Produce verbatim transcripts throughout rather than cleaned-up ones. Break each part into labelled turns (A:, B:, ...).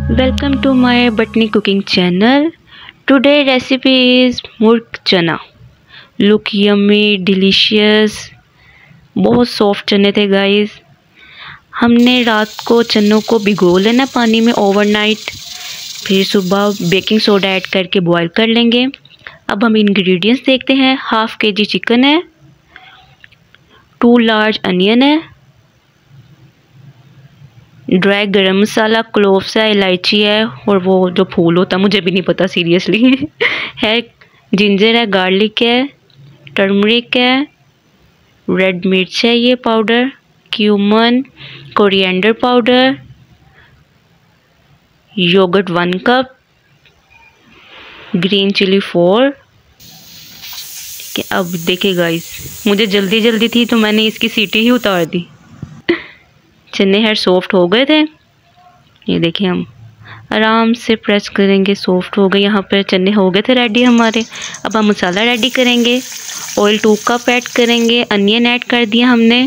A: Welcome to my Botany cooking channel. Today recipe is murg chana. Look yummy, delicious. बहुत soft चने थे guys. हमने रात को चनों को भिगो लेना पानी में ओवरनाइट, फिर सुबह बेकिंग सोडा ऐड करके बॉईल कर लेंगे। अब हम इंग्रेडिएंट्स देखते हैं। हाफ के जी चिकन है, टू लार्ज अनियन है, ड्राई गरम मसाला, क्लोव्स है, इलायची है और वो जो फूल होता है मुझे भी नहीं पता सीरियसली है, जिंजर है, गार्लिक है, टर्मरिक है, रेड मिर्च है ये powder, cumin, coriander powder, yoghurt one cup, green chilli four. अब देखिए गाइस, मुझे जल्दी जल्दी थी तो मैंने इसकी सीटी ही उतार दी। चने हेड सॉफ्ट हो गए थे, ये देखिए हम आराम से प्रेस करेंगे, सॉफ्ट हो गए। यहाँ पर चने हो गए थे रेडी हमारे। अब हम मसाला रेडी करेंगे। ऑयल टू कप ऐड करेंगे, अनियन ऐड कर दिया हमने।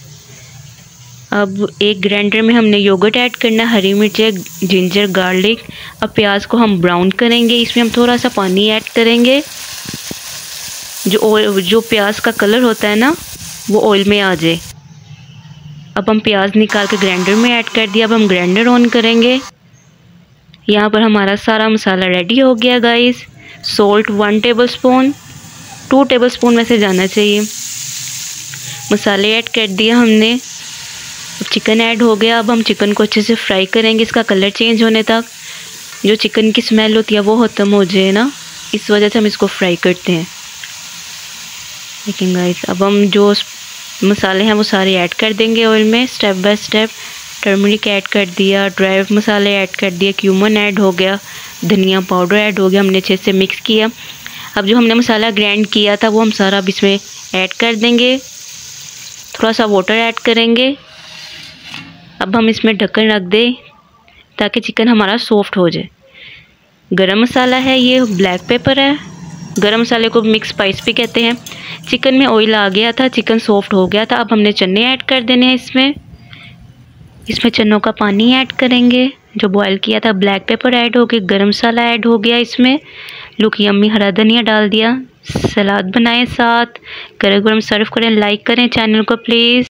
A: अब एक ग्राइंडर में हमने योगर्ट ऐड करना, हरी मिर्च, जिंजर, गार्लिक। अब प्याज को हम ब्राउन करेंगे। इसमें हम थोड़ा सा पानी ऐड करेंगे, जो ऑयल जो प्याज का कलर होता है ना वो ऑयल में आ जाए। अब हम प्याज निकाल के ग्राइंडर में ऐड कर दिया। अब हम ग्राइंडर ऑन करेंगे। यहाँ पर हमारा सारा मसाला रेडी हो गया guys. Salt one tablespoon, two tablespoon में से जाना चाहिए। मसाले ऐड कर दिया हमने। अब चिकन ऐड हो गया। अब हम चिकन को अच्छे से फ्राई करेंगे, इसका कलर चेंज होने तक। जो चिकन की स्मेल होती है वो ख़त्म हो जाए ना, इस वजह से हम इसको फ्राई करते हैं। लेकिन गाइस अब हम जो मसाले हैं वो सारे ऐड कर देंगे ऑयल में step by step. Turmeric add कर दिया, ड्राई मसाले ऐड कर दिया, क्यूमन ऐड हो गया, धनिया पाउडर ऐड हो गया। हमने अच्छे से मिक्स किया। अब जो हमने मसाला ग्राइंड किया था वो हम सारा अब इसमें ऐड कर देंगे। थोड़ा सा वाटर ऐड करेंगे। अब हम इसमें ढक्कन रख दें ताकि चिकन हमारा सॉफ्ट हो जाए। गरम मसाला है, ये ब्लैक पेपर है, गरम मसाले को मिक्स स्पाइस भी कहते हैं। चिकन में ऑयल आ गया था, चिकन सॉफ्ट हो गया था। अब हमने चने ऐड कर देने हैं इसमें। इसमें चनों का पानी ऐड करेंगे जो बॉईल किया था। ब्लैक पेपर ऐड हो गया, गरम मसाला ऐड हो गया इसमें। लुक यम्मी, हरा धनिया डाल दिया। सलाद बनाएं साथ, गरम गरम सर्व करें। लाइक करें चैनल को प्लीज़।